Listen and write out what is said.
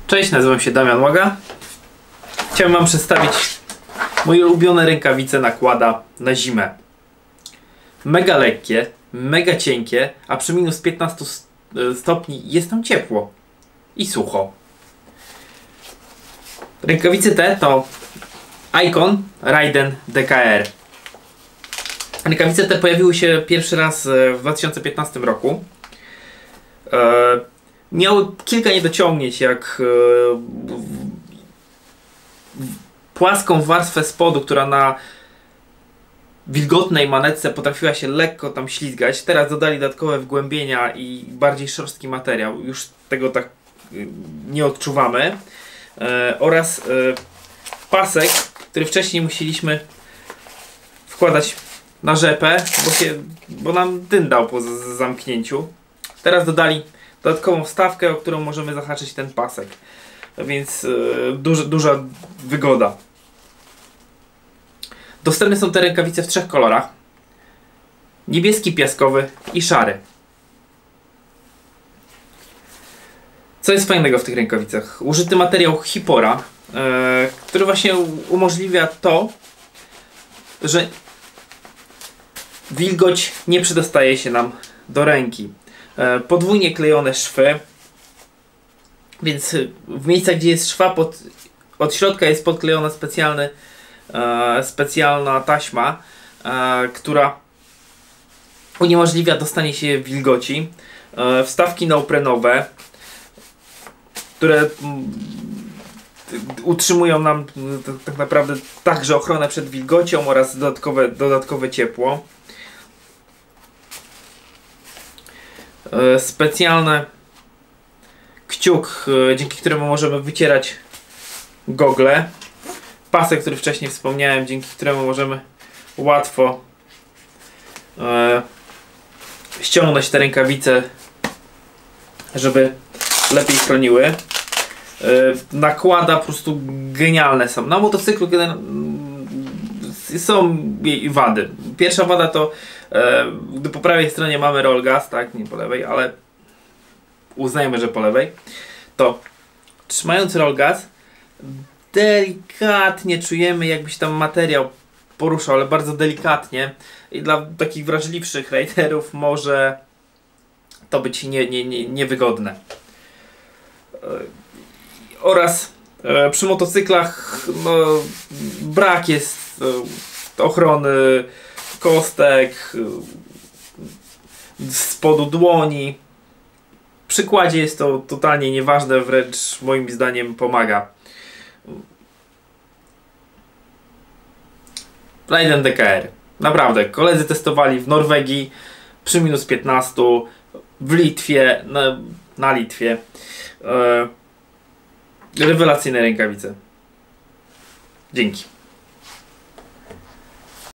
Cześć, nazywam się Damian Łaga. Chciałem wam przedstawić moje ulubione rękawice nakłada na zimę. Mega lekkie, mega cienkie, a przy minus 15 stopni jest tam ciepło i sucho. Rękawice te to Icon Raiden DKR. Rękawice te pojawiły się pierwszy raz w 2015 roku. Miały kilka niedociągnięć, jak płaską warstwę spodu, która na wilgotnej manetce potrafiła się lekko tam ślizgać. Teraz dodali dodatkowe wgłębienia i bardziej szorstki materiał. Już tego tak nie odczuwamy. Oraz pasek, który wcześniej musieliśmy wkładać na rzepę, bo nam dyndał po zamknięciu. Teraz dodali dodatkową wstawkę, o którą możemy zahaczyć ten pasek. Więc duża wygoda. Dostępne są te rękawice w 3 kolorach. Niebieski, piaskowy i szary. Co jest fajnego w tych rękawicach? Użyty materiał Hipora, który właśnie umożliwia to, że wilgoć nie przedostaje się nam do ręki. Podwójnie klejone szwy, więc w miejscach, gdzie jest szwa, od środka jest podklejona specjalna taśma, która uniemożliwia dostanie się wilgoci. Wstawki neoprenowe, które utrzymują nam tak naprawdę także ochronę przed wilgocią oraz dodatkowe ciepło. Specjalny kciuk, dzięki któremu możemy wycierać gogle. Pasek, który wcześniej wspomniałem, dzięki któremu możemy łatwo ściągnąć te rękawice, żeby lepiej chroniły. Nakłada po prostu genialne są. Na motocyklu są jej wady. Pierwsza wada to gdy po prawej stronie mamy roll gas, tak, nie po lewej, ale uznajmy, że po lewej, to trzymając roll gas delikatnie czujemy, jakby się tam materiał poruszał, ale bardzo delikatnie, i dla takich wrażliwszych riderów może to być niewygodne. Oraz przy motocyklach brak jest ochrony kostek, spodu dłoni. W przykładzie jest to totalnie nieważne, wręcz moim zdaniem pomaga. Raiden DKR. Naprawdę, koledzy testowali w Norwegii przy minus 15, w Litwie, na Litwie. Rewelacyjne rękawice. Dzięki.